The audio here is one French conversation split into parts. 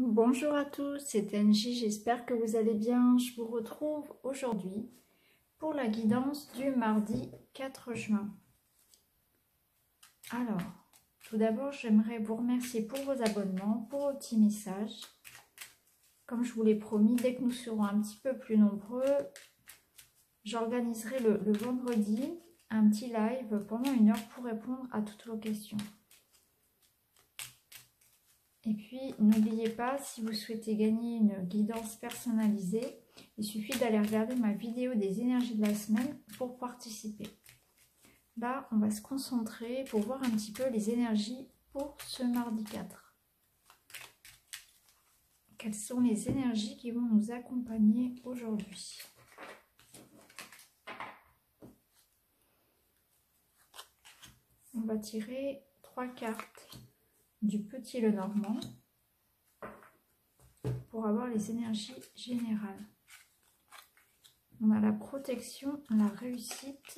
Bonjour à tous, c'est Angie, j'espère que vous allez bien. Je vous retrouve aujourd'hui pour la guidance du mardi 4 juin. Alors, tout d'abord, j'aimerais vous remercier pour vos abonnements, pour vos petits messages. Comme je vous l'ai promis, dès que nous serons un petit peu plus nombreux, j'organiserai le vendredi un petit live pendant 1 heure pour répondre à toutes vos questions. Et puis, n'oubliez pas, si vous souhaitez gagner une guidance personnalisée, il suffit d'aller regarder ma vidéo des énergies de la semaine pour participer. Là, on va se concentrer pour voir un petit peu les énergies pour ce mardi 4. Quelles sont les énergies qui vont nous accompagner aujourd'hui? On va tirer 3 cartes du Petit Lenormand pour avoir les énergies générales. On a la protection, la réussite,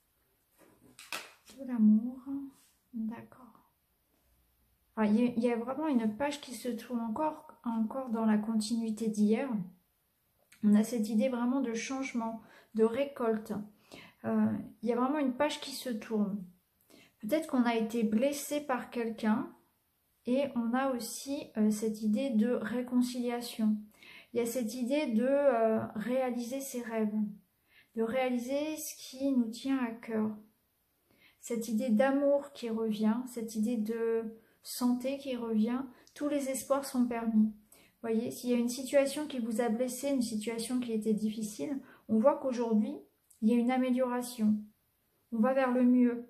de l'amour. D'accord. Il y a vraiment une page qui se tourne encore dans la continuité d'hier. On a cette idée vraiment de changement, de récolte. Il y a vraiment une page qui se tourne. Peut-être qu'on a été blessé par quelqu'un. Et on a aussi cette idée de réconciliation. Il y a cette idée de réaliser ses rêves, de réaliser ce qui nous tient à cœur. Cette idée d'amour qui revient, cette idée de santé qui revient, tous les espoirs sont permis. Vous voyez, s'il y a une situation qui vous a blessé, une situation qui était difficile, on voit qu'aujourd'hui, il y a une amélioration. On va vers le mieux.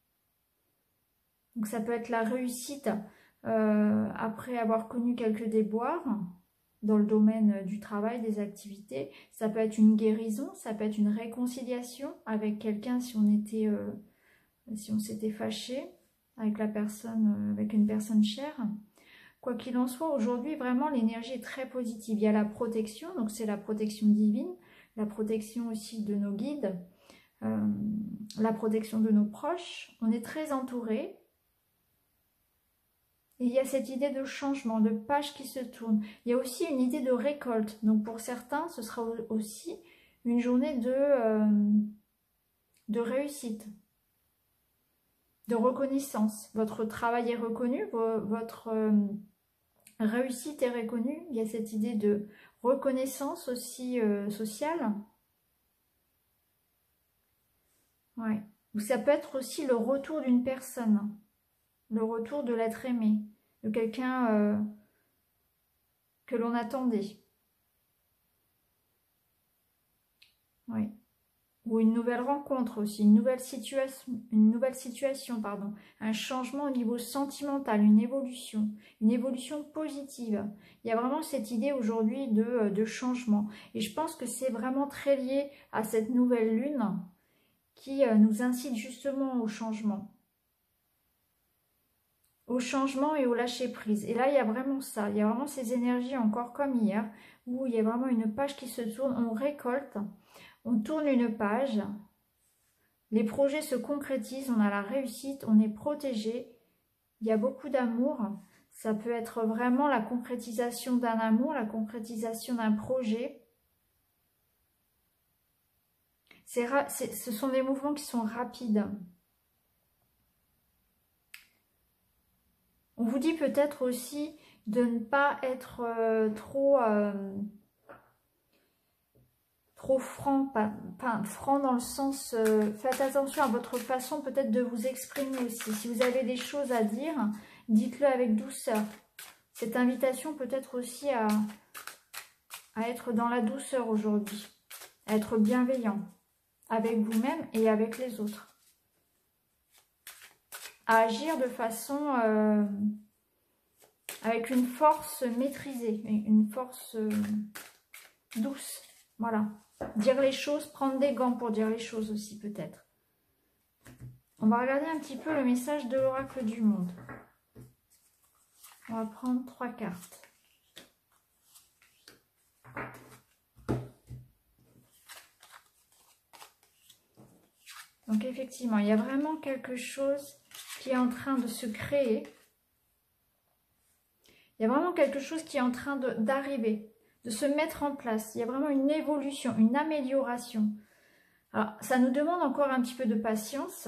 Donc ça peut être la réussite. Après avoir connu quelques déboires dans le domaine du travail, des activités, ça peut être une guérison, ça peut être une réconciliation avec quelqu'un si on s'était fâché avec la personne, avec une personne chère. Quoi qu'il en soit, aujourd'hui vraiment l'énergie est très positive. Il y a la protection, donc c'est la protection divine, la protection aussi de nos guides, la protection de nos proches. On est très entouré. Et il y a cette idée de changement, de page qui se tourne. Il y a aussi une idée de récolte. Donc pour certains, ce sera aussi une journée de réussite, de reconnaissance. Votre travail est reconnu, votre réussite est reconnue. Il y a cette idée de reconnaissance aussi sociale. Ouais. Ou ça peut être aussi le retour d'une personne. Le retour de l'être aimé, de quelqu'un que l'on attendait. Oui. Ou une nouvelle rencontre aussi, une nouvelle situation, pardon. Un changement au niveau sentimental, une évolution positive. Il y a vraiment cette idée aujourd'hui de changement. Et je pense que c'est vraiment très lié à cette nouvelle lune qui nous incite justement au changement. Au changement et au lâcher-prise. Et là, il y a vraiment ça. Il y a vraiment ces énergies encore comme hier, où il y a vraiment une page qui se tourne. On récolte, on tourne une page. Les projets se concrétisent, on a la réussite, on est protégé. Il y a beaucoup d'amour. Ça peut être vraiment la concrétisation d'un amour, la concrétisation d'un projet. Ce sont des mouvements qui sont rapides. On vous dit peut-être aussi de ne pas être trop franc, pas franc dans le sens, faites attention à votre façon peut-être de vous exprimer aussi. Si vous avez des choses à dire, dites-le avec douceur. Cette invitation peut être aussi à être dans la douceur aujourd'hui, à être bienveillant avec vous-même et avec les autres. À agir de façon avec une force maîtrisée, une force douce, voilà. Dire les choses, prendre des gants pour dire les choses aussi peut-être. On va regarder un petit peu le message de l'oracle du monde. On va prendre 3 cartes. Donc effectivement, il y a vraiment quelque chose qui est en train de se créer. Il y a vraiment quelque chose qui est en train d'arriver, de se mettre en place. Il y a vraiment une évolution, une amélioration. Alors, ça nous demande encore un petit peu de patience.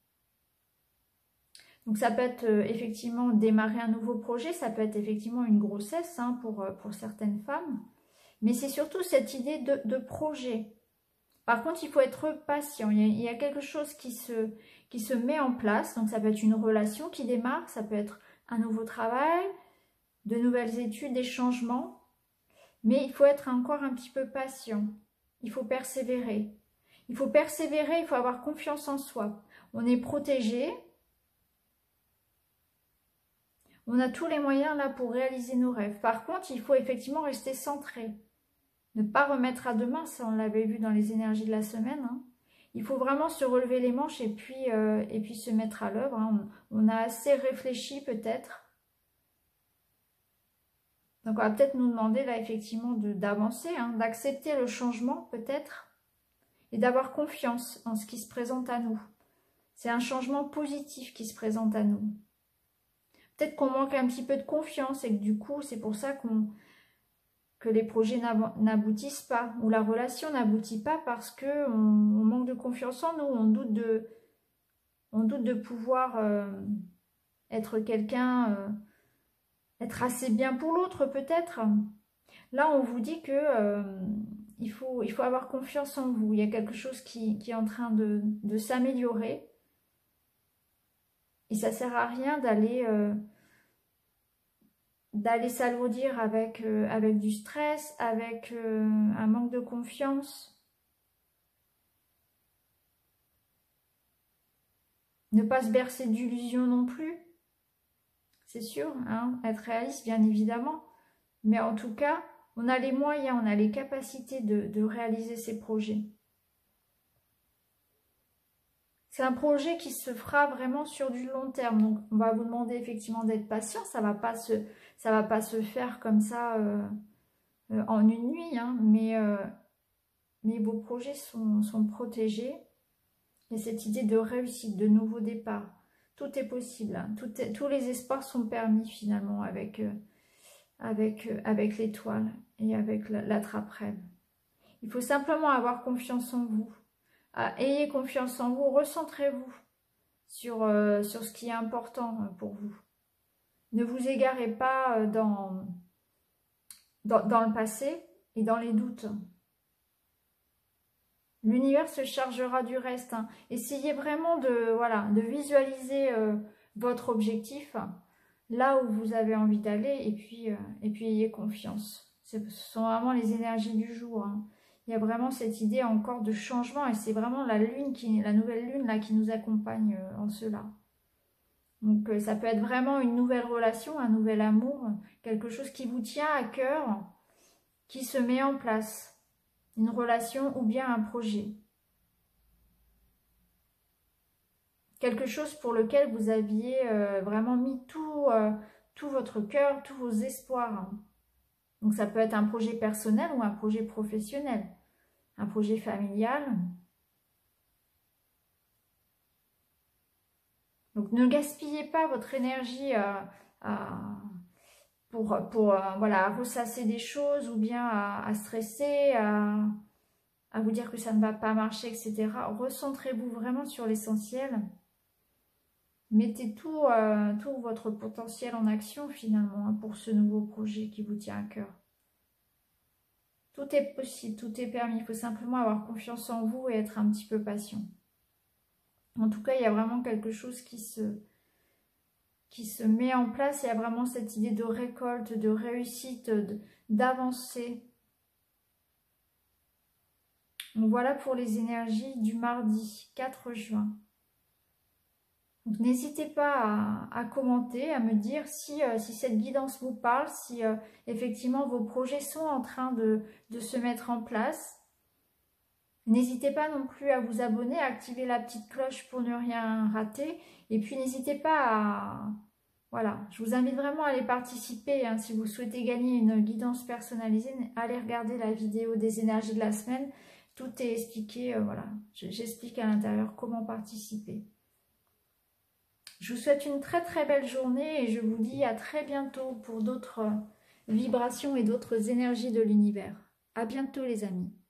Donc, ça peut être effectivement démarrer un nouveau projet. Ça peut être effectivement une grossesse hein, pour certaines femmes. Mais c'est surtout cette idée de projet. Par contre, il faut être patient. Il y a quelque chose qui se met en place. Donc, ça peut être une relation qui démarre. Ça peut être un nouveau travail, de nouvelles études, des changements. Mais il faut être encore un petit peu patient. Il faut persévérer. Il faut persévérer, il faut avoir confiance en soi. On est protégé. On a tous les moyens là pour réaliser nos rêves. Par contre, il faut effectivement rester centré. Ne pas remettre à demain, ça on l'avait vu dans les énergies de la semaine. Hein. Il faut vraiment se relever les manches et puis se mettre à l'œuvre. Hein. On a assez réfléchi peut-être. Donc on va peut-être nous demander là effectivement d'avancer, hein, d'accepter le changement peut-être et d'avoir confiance en ce qui se présente à nous. C'est un changement positif qui se présente à nous. Peut-être qu'on manque un petit peu de confiance et que du coup c'est pour ça que les projets n'aboutissent pas ou la relation n'aboutit pas parce qu'on manque de confiance en nous, on doute de pouvoir être quelqu'un... être assez bien pour l'autre peut-être. Là, on vous dit que il faut avoir confiance en vous. Il y a quelque chose qui est en train de s'améliorer. Et ça ne sert à rien d'aller s'alourdir avec du stress, avec un manque de confiance. Ne pas se bercer d'illusions non plus. C'est sûr, hein, être réaliste bien évidemment. Mais en tout cas, on a les moyens, on a les capacités de réaliser ces projets. C'est un projet qui se fera vraiment sur du long terme. Donc, on va vous demander effectivement d'être patient. Ça va pas se faire comme ça en une nuit. Hein, mais vos projets sont protégés. Il y a cette idée de réussite, de nouveau départ. Tout est possible. Hein, tous les espoirs sont permis finalement avec l'étoile et avec l'attrape-rêve. Il faut simplement avoir confiance en vous. Ayez confiance en vous, recentrez-vous sur ce qui est important pour vous. Ne vous égarez pas dans le passé et dans les doutes. L'univers se chargera du reste. Hein. Essayez vraiment de visualiser votre objectif, là où vous avez envie d'aller, et puis ayez confiance. Ce sont vraiment les énergies du jour. Hein. Il y a vraiment cette idée encore de changement, et c'est vraiment la nouvelle lune là qui nous accompagne en cela. Donc ça peut être vraiment une nouvelle relation, un nouvel amour, quelque chose qui vous tient à cœur, qui se met en place. Une relation ou bien un projet. Quelque chose pour lequel vous aviez vraiment mis tout votre cœur, tous vos espoirs. Donc ça peut être un projet personnel ou un projet professionnel. Un projet familial. Donc ne gaspillez pas votre énergie pour ressasser des choses ou bien à stresser, à vous dire que ça ne va pas marcher, etc. Recentrez-vous vraiment sur l'essentiel. Mettez tout votre potentiel en action finalement hein, pour ce nouveau projet qui vous tient à cœur. Tout est possible, tout est permis. Il faut simplement avoir confiance en vous et être un petit peu patient. En tout cas, il y a vraiment quelque chose qui se met en place. Il y a vraiment cette idée de récolte, de réussite, d'avancée. Donc voilà pour les énergies du mardi 4 juin. Donc n'hésitez pas à commenter, à me dire si cette guidance vous parle, si effectivement vos projets sont en train de se mettre en place. N'hésitez pas non plus à vous abonner, à activer la petite cloche pour ne rien rater. Et puis n'hésitez pas à... Voilà, je vous invite vraiment à aller participer. Hein, si vous souhaitez gagner une guidance personnalisée, allez regarder la vidéo des énergies de la semaine. Tout est expliqué, voilà. J'explique à l'intérieur comment participer. Je vous souhaite une très très belle journée et je vous dis à très bientôt pour d'autres vibrations et d'autres énergies de l'univers. À bientôt les amis.